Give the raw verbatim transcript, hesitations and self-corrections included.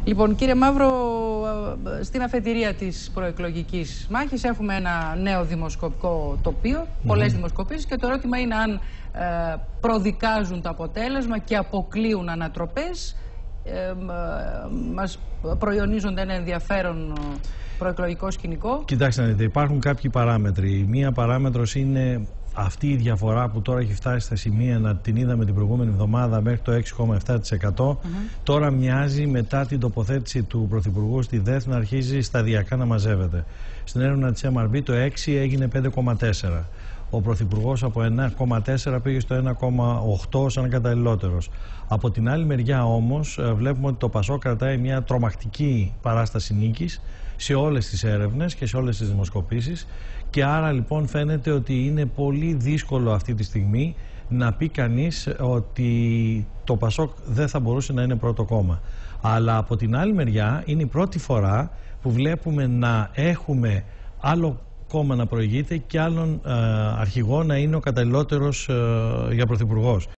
Λοιπόν, κύριε Μαύρο, στην αφετηρία της προεκλογικής μάχης έχουμε ένα νέο δημοσκοπικό τοπίο, mm-hmm. πολλές δημοσκοπήσεις, και το ερώτημα είναι αν ε, προδικάζουν το αποτέλεσμα και αποκλείουν ανατροπές. Ε, μας προϊονίζονται ένα ενδιαφέρον προεκλογικό σκηνικό. Κοιτάξτε να δείτε, υπάρχουν κάποιοι παράμετροι. Μία παράμετρος είναι αυτή η διαφορά που τώρα έχει φτάσει στα σημεία, να την είδαμε την προηγούμενη εβδομάδα, μέχρι το έξι κόμμα επτά τοις εκατό. Mm-hmm. Τώρα μοιάζει, μετά την τοποθέτηση του Πρωθυπουργού στη ΔΕΘ, να αρχίζει σταδιακά να μαζεύεται. Στην έρευνα της εμ αρ μπι το έξι έγινε πέντε κόμμα τέσσερα. Ο Πρωθυπουργός από ένα κόμμα τέσσερα πήγε στο ένα κόμμα οκτώ σαν καταλληλότερος. Από την άλλη μεριά όμως βλέπουμε ότι το ΠΑΣΟΚ κρατάει μια τρομακτική παράσταση νίκης σε όλες τις έρευνες και σε όλες τις δημοσκοπήσεις, και άρα λοιπόν φαίνεται ότι είναι πολύ δύσκολο αυτή τη στιγμή να πει κανείς ότι το ΠΑΣΟΚ δεν θα μπορούσε να είναι πρώτο κόμμα. Αλλά από την άλλη μεριά είναι η πρώτη φορά που βλέπουμε να έχουμε άλλο κόμμα να προηγείται και άλλον ε, αρχηγό να είναι ο καταλληλότερος ε, για πρωθυπουργός.